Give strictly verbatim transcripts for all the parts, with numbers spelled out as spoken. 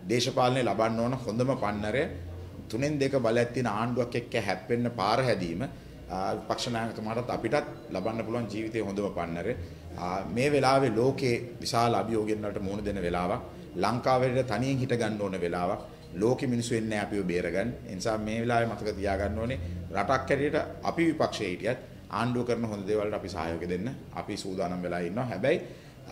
දේශපාලනය ලබන්න ඕන හොඳම පන්නරය තුනෙන් දෙක බලයක් තියෙන ආණ්ඩුවක් එක්ක හැප්පෙන්න පාර හැදීම විපක්ෂ නායකතුමාටත් අපිටත් ලබන්න පුළුවන් ජීවිතයේ හොඳම පන්නරය. මේ වෙලාවේ ලෝකේ විශාල අභියෝගයන් වලට මුහුණ දෙන වෙලාවක්. ලංකාවේ තනියෙන් හිට ගන්න ඕන වෙලාවක්. ලෝකෙ මිනිස්සු එන්නේ අපිව බේරගන්න. ඒ නිසා මේ වෙලාවේ මතක තියාගන්න ඕනේ රටක් හැටියට අපි විපක්ෂයේ හිටියත් ආණ්ඩුව කරන හොඳ දේවල් වලට අපි සහයෝගය දෙන්න අපි සූදානම් වෙලා ඉන්නවා. හැබැයි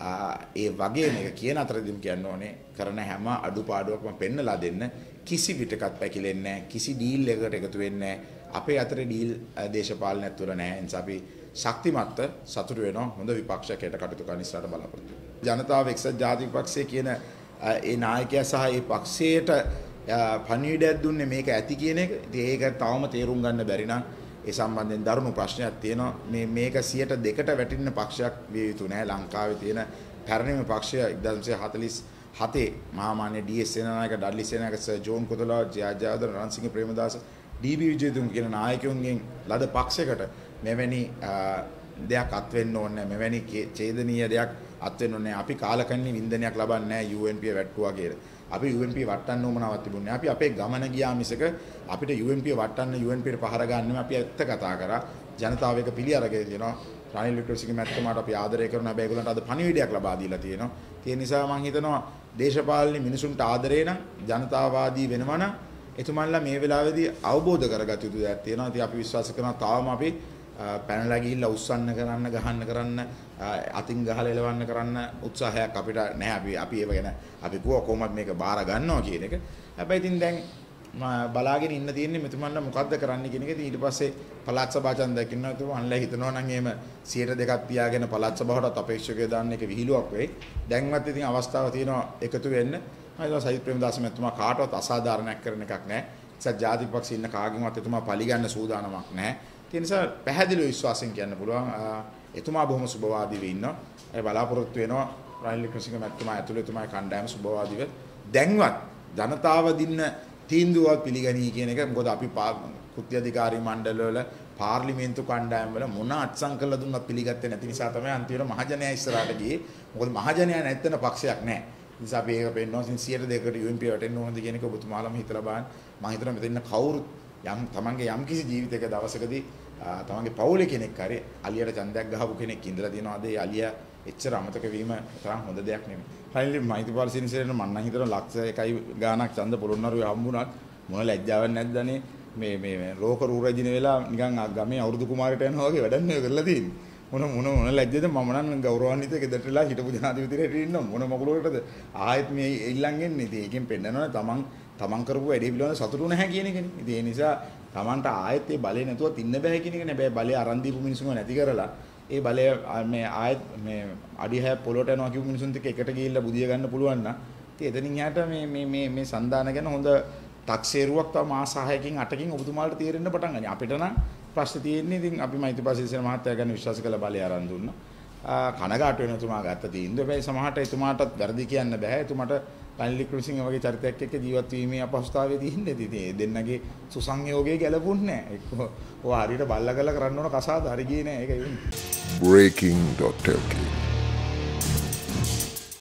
ඒ වගේ මේක කියන අතරදිම කියන්න ඕනේ කරන හැම අඩුපාඩුවක්ම පෙන්නලා දෙන්න කිසි පිටකත් පැකිලෙන්නේ නැහැ. කිසි ඩීල් එකකට එකතු වෙන්නේ නැහැ. අපේ අතරේ ඩීල් දේශපාලනයත් තුළ නැහැ. ඒ නිසා අපි ශක්තිමත්ව සතුටු වෙනවා හොඳ විපක්ෂයක් හැට කටයුතු කරන ඉස්සරහට බලාපොරොත්තු වෙනවා. ජනතාව එක්සත් ජාතික පක්ෂය කියන ඒ නායකයා සහ ඒ පක්ෂයට පණිවිඩයක් දුන්නේ මේක ඇති කියන එක. ඉතින් ඒක තවම තේරුම් ගන්න බැරි නම් ඒ සම්බන්ධයෙන් දරුණු ප්‍රශ්නයක් තියෙනවා. මේ මේක සියයට දෙකට වැටෙන පක්ෂයක් විය යුතු නෑ. ලංකාවේ තියෙන පැරණිම පක්ෂය එක්දාස් නවසිය හතළිස් හතේ මහාමාන්‍ය D S. Senanayake, Dudley Senanayake, sir John Kotelawala, Jayewardene, Ranasinghe Premadasa, D B. Wijetunga කියන නායකයන්ගෙන් ලද පක්ෂයකට මෙවැනි දෙයක් අත් වෙන්න ඕනේ නැහැ. මෙවැනි ඡේදනීය දෙයක් අත් වෙන්න ඕනේ නැහැ. අපි කාලකන්ණි වින්දනයක් ලබන්නේ නැහැ යූ එන් පී වට්ටුවා කියලා. අපි යූ එන් පී වට්ටන්න ඕමනාවක් තිබුණේ. අපි අපේ ගමන ගියා මිසක අපිට යූ එන් පී වට්ටන්න යූ එන් පීට පහර ගන්න නෙමෙයි. අපි ඇත්ත කතා කරා. ජනතාව එක පිළි අරගෙන දෙනවා. රනිල් වික්‍රමසිංහ මැතිතුමාට අපි ආදරය කරනවා. හැබැයි ඒගොල්ලන්ට අද පණිවිඩයක් ලබා දීලා තියෙනවා. ඒ නිසා මම හිතනවා දේශපාලන මිනිසුන්ට ආදරේ නම් ජනතාවාදී වෙනවා නම් එතුමන්ලා මේ වෙලාවේදී අවබෝධ කරගත යුතු දෙයක් තියෙනවා. ඉතින් අපි විශ්වාස කරනවා තාම අපි පැනලා ගිහිල්ලා උස්සන්න කරන්න ගහන්න කරන්න අතින් ගහලා එලවන්න කරන්න උත්සාහයක් අපිට නැහැ. අපි අපි ඒව ගැන අපි කොහොම කොහොමද මේක බාර ගන්නවා කියන එක. හැබැයි ඉතින් දැන් බලාගෙන ඉන්න තියෙන්නේ මෙතුමන්ලා මොකද්ද කරන්න කියන එක. ඉතින් ඊට පස්සේ පළාත් සභා ඡන්දයක් ඉන්නවා. එතුමන්ලා හිතනවා නම් එහෙම සියයට දෙකක් තියාගෙන පළාත් සභාවටත් අපේක්ෂකයෝ දාන්න එක විහිළුවක් වෙයි. දැන්වත් ඉතින් අවස්ථාව තියෙනවා එකතු වෙන්න. මම හිතනවා සජිත් ප්‍රේමදාස මැතිතුමා කාටවත් අසාධාරණයක් කරන එකක් නැහැ. එක්සත් ජාතික පක්ෂේ ඉන්න කාගෙන්වත් එතුමා පලිගන්න සූදානමක් නැහැ. ඒ නිසා පැහැදිලිව විශ්වාසයෙන් කියන්න පුළුවන් එතුමා බොහොම සුබවාදීව ඉන්නවා. ඒ බලාපොරොත්තු වෙනවා රනිල් වික්‍රමසිංහ මැතිතුමා ඇතුළේ එතුමාගේ කණ්ඩායම සුබවාදීව දැන්වත් ජනතාව දින්න තීන්දුවක් පිළිගනී කියන එක. මොකද අපි කෘත්‍ය අධිකාරී මණ්ඩල වල පාර්ලිමේන්තු කණ්ඩායම් වල මොන අත්සන් කළා දුන්නත් පිළිගත්තේ නැති නිසා තමයි අන්තිමට මහජනයා ඉස්සරහට ගියේ. මොකද මහජනයා නැත්තන පක්ෂයක් නැහැ. නිසා අපි ඒක පෙන්නනවා සින් සියයට දෙකකට යූ එන් පී වටෙන්න ඕනද කියන එක ඔබතුමාලම හිතලා බලන්න. මම හිතනවා මෙතන කවුරුත් යම් තමන්ගේ යම් කිසි ජීවිතයක දවසකදී තමන්ගේ පවුලේ කෙනෙක් හරි අලියට ඡන්දයක් ගහපු කෙනෙක් ඉඳලා තියෙනවා. ඒ අලියා එච්චර අමතක වීම තරම් හොඳ දෙයක් නෙමෙයි. හරියට මෛත්‍රීපාල සිරිසේන මම නම් හිතනවා ලක්ෂ එකයි ගාණක් ඡන්ද පොළොන්නරුවේ හම්බුණාත් මොන ලැජ්ජාවක් නැද්දනේ මේ මේ ලෝක රූරජින වෙලා නිකන් ගමේ අවුරුදු කුමාරයට යනවා වගේ වැඩක් නෙවෙයි කරලා තියෙන්නේ. මොන මොන මොන ලැජ්ජද මම නම් ගෞරවාන්විත ගෙදරටලා හිටපු ජනාධිපතිරට ඉන්නවා. මොන මොකලකටද ආයෙත් මේ ඊළඟ එන්නේ. ඉතින් ඒකෙන් පෙන්නනවා තමන් තමන් කරපු වැඩේ පිළිබඳව සතුටු නැහැ කියන එකනේ. ඉතින් ඒ නිසා තමන්ට ආයෙත් ඒ බලේ නැතුවත් ඉන්න බෑ කියන එකනේ. හැබැයි බලේ අරන් දීපු මිනිස්සුම නැති කරලා ඒ බලය මේ ආයෙත් මේ අඩි හය පොළොට යනවා කියපු මිනිසුන්ත් එක්ක එකට ගිහිල්ලා බුදිය ගන්න පුළුවන් නම් ඉතින් එතනින් එහාට මේ මේ මේ මේ සන්දාන ගැන හොඳ 탁සේරුවක් තව මාස හයකින් අටකින් ඔබතුමාලට තීරෙන්න පටන් ගන්නවා. අපිට නම් ප්‍රශ්න තියෙන්නේ ඉතින් අපි මෛත්‍රීපාල සිරිසේන මහත්තයා ගැන විශ්වාස කළ බලය අරන් දුන්නා. කනගාටු වෙන එතුමා ගත්ත තීන්දුව. හැබැයි සමහරට එතුමාටත් වැරදි කියන්න බෑ. එතුමාට රනිල් වික්‍රමසිංහ වගේ චරිතයක් එක්ක ජීවත් වීමේ අපහසුතාවය තියෙන්නේ. ඉතින් ඒ දෙන්නගේ සුසංයෝගයේ ගැලපුන්නේ නැහැ. ඒක ඔය හරියට බල්ලා කරලා කරන්න ඕන කසාද හරි ගියේ නැහැ. ඒකයි වෙන්නේ. breaking dot l k